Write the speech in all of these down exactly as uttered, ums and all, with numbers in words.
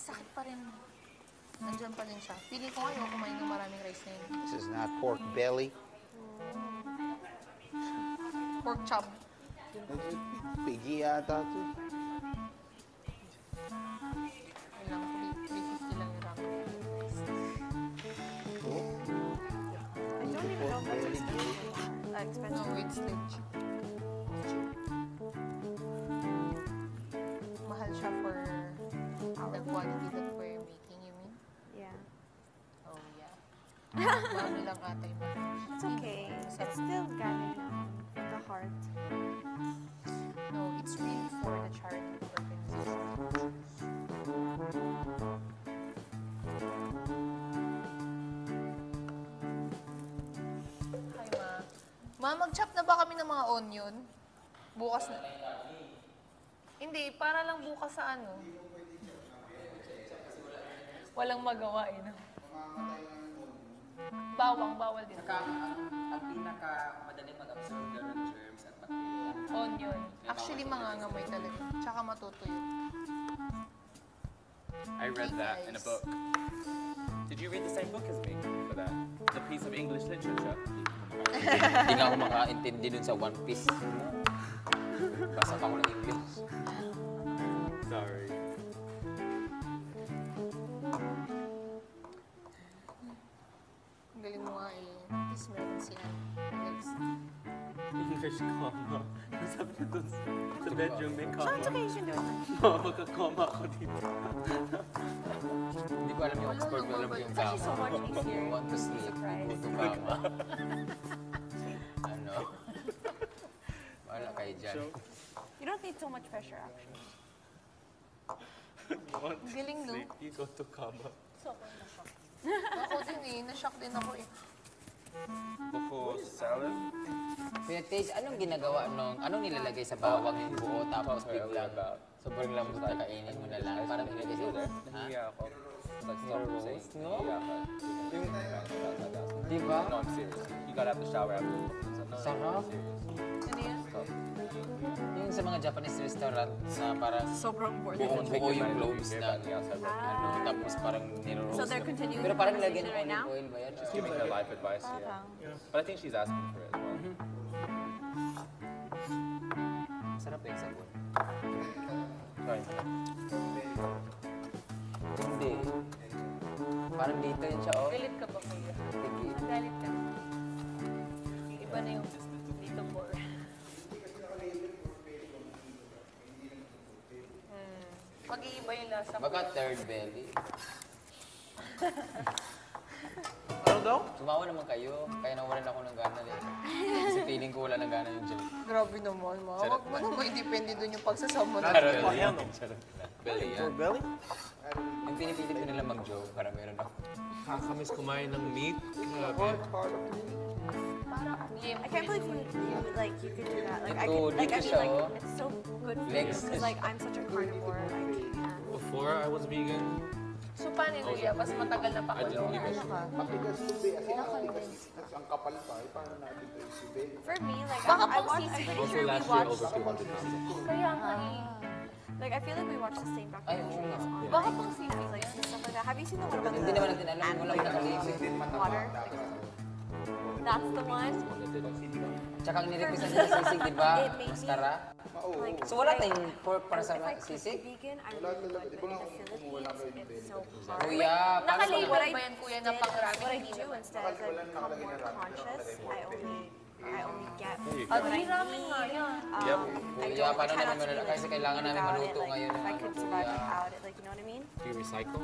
masakit pa rin. Nandiyan pa rin siya. Pili ko ngayon kumain ng maraming rice na yun. This is not pork belly. Pork chop. Piggy yata ito. Yun lang, three fifty lang yung ramen. Oh. I don't even know if that's expensive. Uh, expensive. No, it's legit. Mahal siya for the quality that we're making, you mean? Yeah. Oh, yeah. Marami lang ata yung mahal. It's okay. It's still galing naman for the heart. No, it's really for the charity organization. Hi, Ma. Ma, mag-chop na ba kami ng mga onion? Bukas na. Hindi, para lang bukas sa ano. Walang magawa eh. No? Bawang, bawal din. Saka, ang, ang pinaka-madaling mag-absorb daw ng germs at bacteria. Onion. Actually, mangangamoy talaga. Tsaka matutuyo. I read that in a book. Did you read the same book as me for that? The piece of English literature? Hindi nga ako makaintindi dun sa One Piece. Basa pa ako ng English. Sorry. Ang galing mo nga eh. At least meron siya. Alex. English comma. Sabi ko dun sa bedroom may comma. Sounds okay, you should do it. Oo, magka-comma ako dito. Hindi ko alam yung Oxford, ko alam yung It's actually so gamma. much easier. Want to sleep, Surprise. go to gamma. Ano? Wala kayo dyan. You don't need so much pressure, actually. Want Ang galing, no? sleep, you go to comma. Sobrang na-shock. Ako din eh. Na-shock din ako eh. Buko salad? Kuya Tej, anong ginagawa nung, anong nilalagay sa bawang yung buo tapos biglang sobrang lambot na kainin mo na lang? Parang nilagay sa ha? Nahiya ako. Roast, no? Yung... Di ba? No, I'm serious. You got out the shower after. Sarap. Ano yan? Yung sa mga Japanese restaurant na parang Sobrang bored. buong buo yung cloves na Ah. ano, tapos parang niro-roast. So they're na- continuing Pero the parang nilagyan ng conversation right olive now? oil ba yan? Just giving her life advice, yeah. Parang. But I think she's asking for it as well. Sarap yung sabon. Sorry. Hindi. Parang dito yun siya, oh. Galit ka ba kuya? Sige. Galit ka. Yung iba na yung dito for. Hmm. Mag-iiba yung lasa. Baka third belly. Ano daw? Sumawa naman kayo. Kaya nawalan ako ng gana eh. Kasi feeling ko wala ng gana yung joke. Grabe naman, ma. Huwag mo naman i-depende dun yung pagsasama Not natin. belly. yan. Charot lang. Belly yan. Pork belly? Yung pinipilit ko nila mag-joke para meron ako. Nakakamiss kumain ng meat. Grabe. Pork, part of the meat. Parang limp. I can't believe you, you like you could do that. Like I Ito, could, like I dito feel siya, like oh. it's so good for you Legs. because like I'm such a carnivore. Like yeah. Before I was vegan, So, paano yun, kuya? Mas matagal na pa ko. I didn't eat Ano ka? Matigas to be. As in, ang tigas. That's ang kapal pa. Eh, paano natin ito isubin? For me, like Baka I, I pang watch. I'm sisig. pretty also sure we last year watched. over two hundred pounds. Kaya nga eh. Like I feel like we watched the same Ay, oo documentaries nga. on Baka like, pang sisig. like and stuff like that. Have you seen the one about Hindi naman natin the alam. Wala like, akong nakalipin. water? That's the one. Tsaka ang nirepresent sa sisig, di ba? It made me- Mascara. Like, So wala I- tayong pork para sa If I could be sisig? vegan, I really would. But in the Philippines, it's so hard. Kuya, paano Nakalabel What I ba yan, kuya, na did- pang-ramen? What I Hindi do naman. instead is I become more conscious. I only, I only get Ah, what I di ramen nga need. yan. Um, Yep. I Kuya, don't paano try namin not to malala- be, kasi kailangan namin without maluto it, like, ngayon If I ng could ano, survive kuya. without it, like you know what I mean? Do you recycle?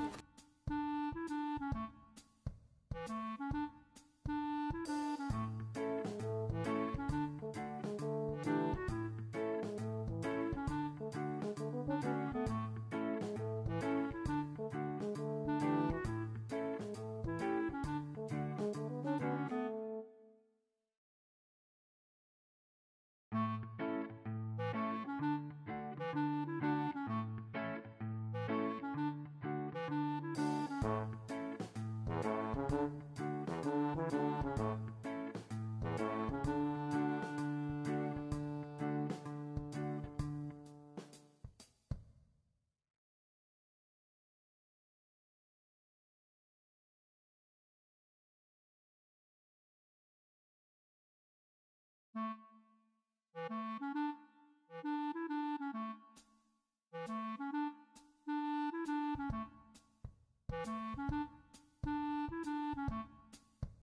Bye.